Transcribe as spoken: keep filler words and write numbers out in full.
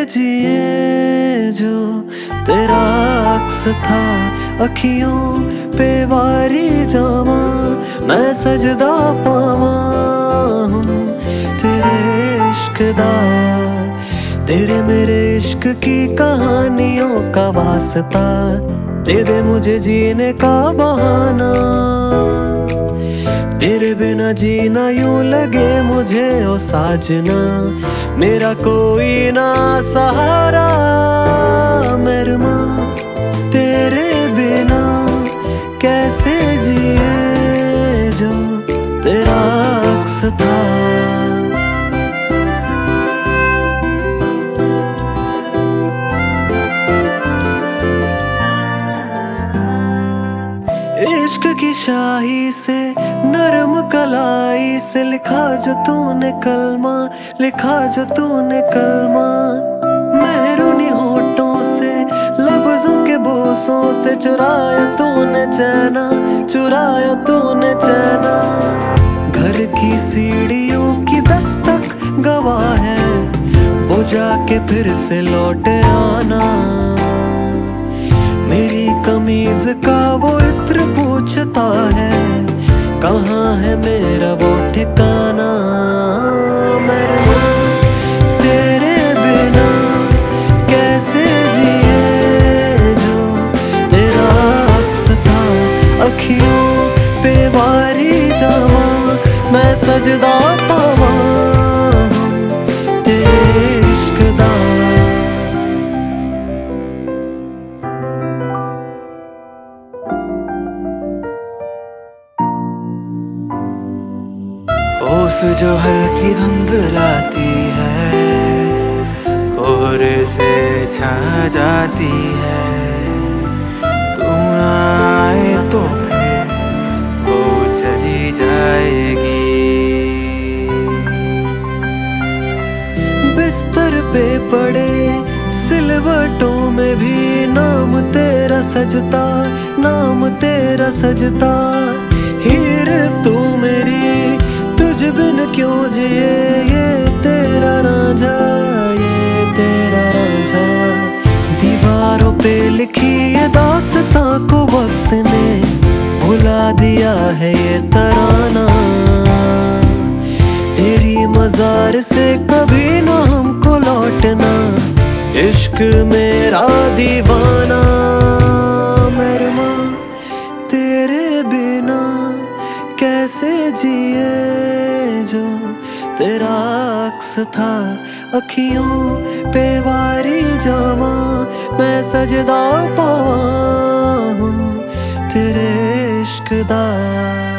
जिए जो तेरा अक्स था अखियों पे वारी जावा, मैं सजदा पावा तेरे इश्क दा। तेरे मेरे इश्क की कहानियों का वास्ता, दे दे मुझे जीने का बहाना। तेरे बिना जीना यूं लगे मुझे ओ साजना, मेरा कोई ना सहारा। मेहरमान तेरे बिना कैसे जिए जो तेरा अक्स था। इश्क की शाही से नरम कलाई से लिखा जो तूने कलमा, लिखा जो तूने कलमा। मेहरूनी होठों से लफ्जों के बोसों से चुराया तूने चैना, चुराया तूने चैना। घर की सीढ़ियों की दस्तक गवाह है, वो जाके फिर से लौट आना। मेरी कमीज का वो इत्र पूछता है, कहाँ है मेरा वो ठिकाना। मेहरमान तेरे बिना कैसे जिए जो तेरा अक्स था अखियों पे वारी जावा, मैं सजदा पावा तेरे इश्क दा। ओस जो हल्की धुंध लाती है, कोहरे से छा जाती है। तू ना आए तो फिर वो चली जाएगी। बिस्तर पे पड़े सिलवटों में भी नाम तेरा सजता, नाम तेरा सजता। हीर तू मेरी तुझ बिन क्यों जिए ये तेरा रांझा, ये तेरा रांझा। दीवारों पे लिखी ये दास्तां को वक्त ने भुला दिया है ये तराना। तेरी मजार से कभी ना हमको लौटना, इश्क मेरा दीवाना। मेहरमान तेरे बिना कैसे जिए जो तेरा अक्स था अखियों पे वारी जावा, मैं सजदा पावा तेरे इश्क दा।